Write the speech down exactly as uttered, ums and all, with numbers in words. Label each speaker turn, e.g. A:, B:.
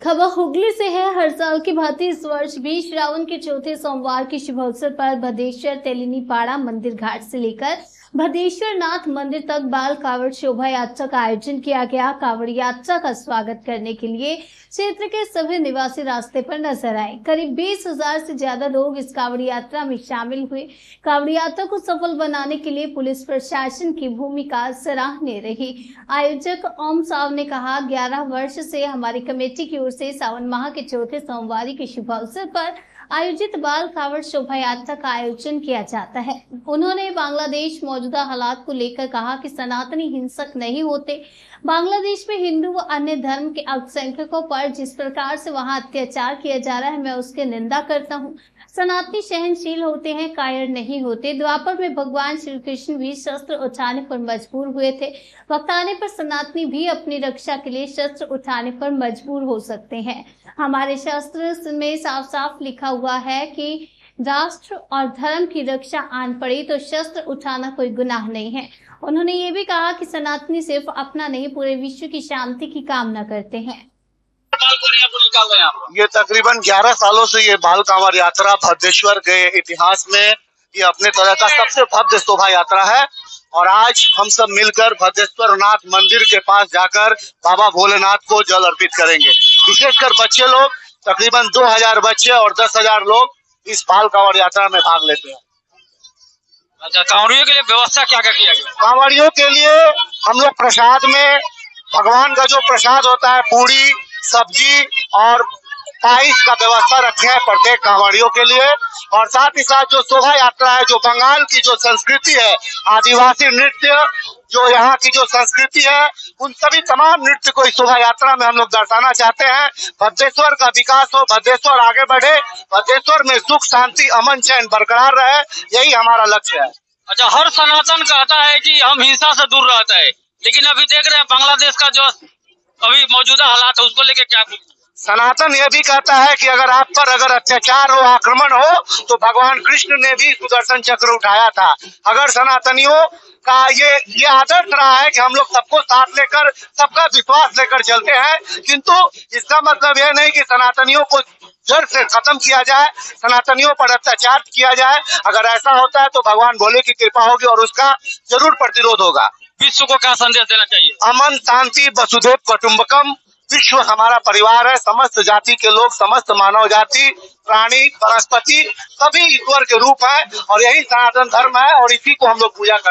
A: खबर हुगली से है। हर साल की भांति इस वर्ष भी श्रावण के चौथे सोमवार के शुभ अवसर पर भदेश्वर तेलिनीपाड़ा मंदिर घाट से लेकर भदेश्वर नाथ मंदिर तक बाल कावड़ शोभा यात्रा का आयोजन किया गया। कावड़ यात्रा का स्वागत करने के लिए क्षेत्र के सभी निवासी रास्ते पर नजर आए। करीब बीस हजार से ज्यादा लोग इस कावड़ यात्रा में शामिल हुए। कावड़ यात्रा को सफल बनाने के लिए पुलिस प्रशासन की भूमिका सराहनीय रही। आयोजक ओम साव ने कहा, ग्यारह वर्ष से हमारी कमेटी की ओर से सावन माह के चौथे सोमवार के शुभ अवसर पर आयोजित बाल कावड़ शोभा यात्रा का आयोजन किया जाता है। उन्होंने बांग्लादेश मौजूदा हालात को लेकर कहा कि सनातनी हिंसक नहीं होते। बांग्लादेश में हिंदू व अन्य धर्म के अल्पसंख्यकों पर जिस प्रकार से वहां अत्याचार किया जा रहा है, मैं उसकी निंदा करता हूं। सनातनी सहनशील होते हैं, कायर नहीं होते। द्वापर में भगवान श्री कृष्ण भी शस्त्र उठाने पर मजबूर हुए थे। वक्त आने पर सनातनी भी अपनी रक्षा के लिए शस्त्र उठाने पर मजबूर हो सकते हैं। हमारे शास्त्र में साफ साफ लिखा हुआ है कि राष्ट्र और धर्म की रक्षा आन पड़ी तो शस्त्र उठाना कोई गुनाह नहीं है। उन्होंने ये भी कहा कि सनातनी सिर्फ अपना नहीं, पूरे विश्व की शांति की कामना करते हैं।
B: ये तकरीबन ग्यारह सालों से ये बाल कांवड़ यात्रा भद्रेश्वर के इतिहास में ये अपने तरह का सबसे भव्य शोभा यात्रा है। और आज हम सब मिलकर भद्रेश्वर नाथ मंदिर के पास जाकर बाबा भोलेनाथ को जल अर्पित करेंगे। विशेषकर बच्चे लोग, तकरीबन दो हजार बच्चे और दस हजार लोग इस बाल कांवड़ यात्रा में भाग लेते हैं।
C: अच्छा, कांवड़ियों के लिए व्यवस्था क्या क्या किया गया?
B: कांवड़ियों के लिए हम लोग प्रसाद में भगवान का जो प्रसाद होता है, पूरी सब्जी और पाइस का व्यवस्था रखे हैं प्रत्येक कांवड़ियों के लिए। और साथ ही साथ जो शोभा यात्रा है, जो बंगाल की जो संस्कृति है, आदिवासी नृत्य, जो यहाँ की जो संस्कृति है, उन सभी तमाम नृत्य को इस शोभा यात्रा में हम लोग दर्शाना चाहते हैं। भद्रेश्वर का विकास हो, भद्रेश्वर आगे बढ़े, भद्रेश्वर में सुख शांति अमन चैन बरकरार रहे, यही हमारा लक्ष्य है।
C: अच्छा, हर सनातन कहता है कि हम हिंसा से दूर रहते हैं, लेकिन अभी देख रहे हैं बांग्लादेश का जो अभी मौजूदा हालात है, उसको लेकर क्या?
B: सनातन यह भी कहता है कि अगर आप पर अगर अत्याचार हो, आक्रमण हो, तो भगवान कृष्ण ने भी सुदर्शन चक्र उठाया था। अगर सनातनियों का ये ये आदर्श रहा है कि हम लोग सबको साथ लेकर, सबका विश्वास लेकर चलते हैं, किंतु इसका मतलब यह नहीं कि सनातनियों को जड़ से खत्म किया जाए, सनातनियों पर अत्याचार किया जाए। अगर ऐसा होता है तो भगवान भोले की कृपा होगी और उसका जरूर प्रतिरोध होगा।
C: विश्व को क्या संदेश देना चाहिए?
B: अमन, शांति, वसुधैव कुटुंबकम। विश्व हमारा परिवार है। समस्त जाति के लोग, समस्त मानव जाति, प्राणी, वनस्पति, सभी ईश्वर के रूप है और यही सनातन धर्म है और इसी को हम लोग पूजा करते हैं।